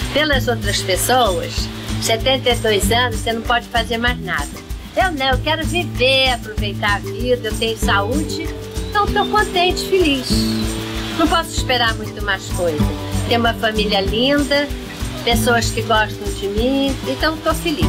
pelas outras pessoas, 72 anos, você não pode fazer mais nada. Eu não, eu quero viver, aproveitar a vida, eu tenho saúde, então estou contente, feliz. Não posso esperar muito mais coisa. Tenho uma família linda, pessoas que gostam de mim, então estou feliz.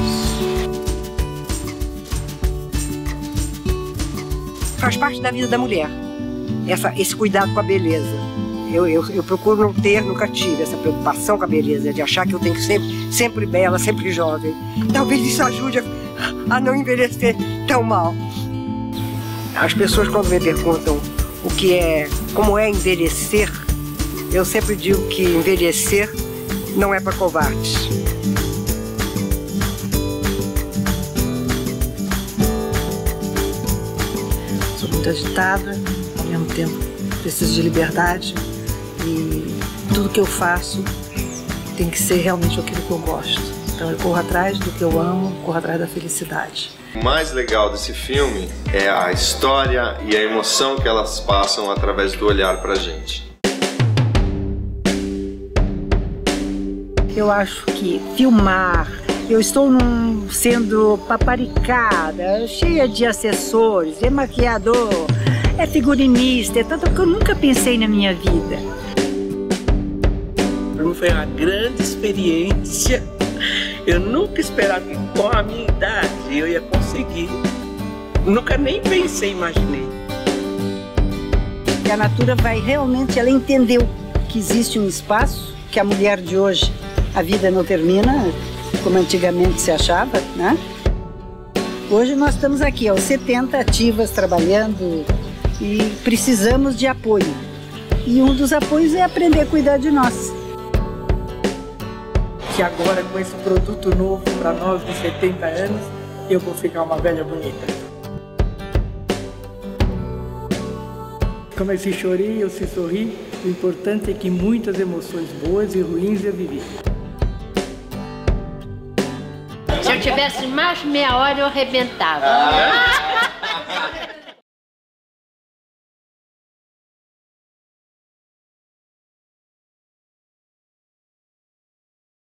Faz parte da vida da mulher, esse cuidado com a beleza. Eu procuro não ter, nunca tive essa preocupação com a beleza, de achar que eu tenho que ser sempre bela, sempre jovem. Talvez isso ajude a não envelhecer tão mal. As pessoas quando me perguntam como é envelhecer, eu sempre digo que envelhecer não é para covardes. Sou muito agitada, ao mesmo tempo preciso de liberdade e tudo que eu faço tem que ser realmente aquilo que eu gosto. Então eu corro atrás do que eu amo, corro atrás da felicidade. O mais legal desse filme é a história e a emoção que elas passam através do olhar pra gente. Eu acho que filmar, eu estou sendo paparicada, cheia de assessores, é maquiador, é figurinista, é tanto que eu nunca pensei na minha vida. Para mim foi uma grande experiência. Eu nunca esperava que com a minha idade eu ia conseguir. Nunca nem pensei, imaginei. A Natura vai realmente, ela entendeu que existe um espaço, que a mulher de hoje, a vida não termina, como antigamente se achava, né? Hoje nós estamos aqui, aos 70 ativas, trabalhando e precisamos de apoio. E um dos apoios é aprender a cuidar de nós. Que agora com esse produto novo para nós de 70 anos, eu vou ficar uma velha bonita. Como eu se chorei, eu se sorri, o importante é que muitas emoções boas e ruins eu vivi. Se eu tivesse mais meia hora, eu arrebentava.